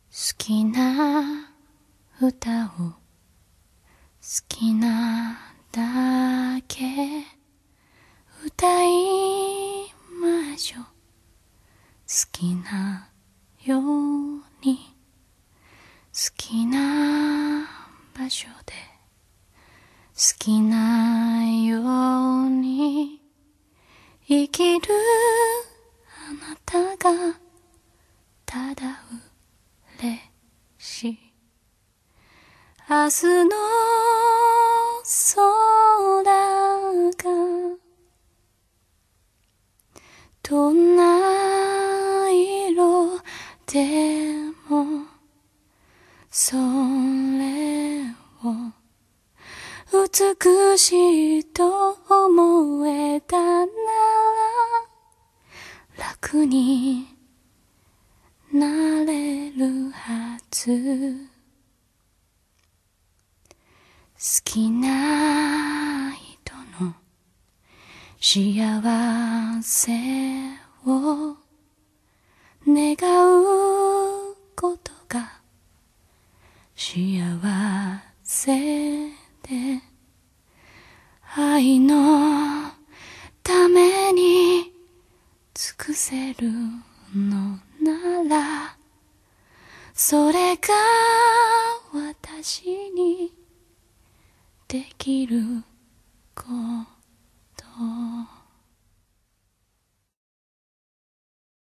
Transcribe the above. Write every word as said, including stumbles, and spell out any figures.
好きな歌を好きなだけ歌いましょう。好きなように好きな場所で好きなように生きるあなたがただ嬉しい。明日の空がどんな色でもそれを美しいと思えたなら楽になれるはず。好きな人の幸せを願うことが幸せで愛のために尽くせるのならそれが私にできること。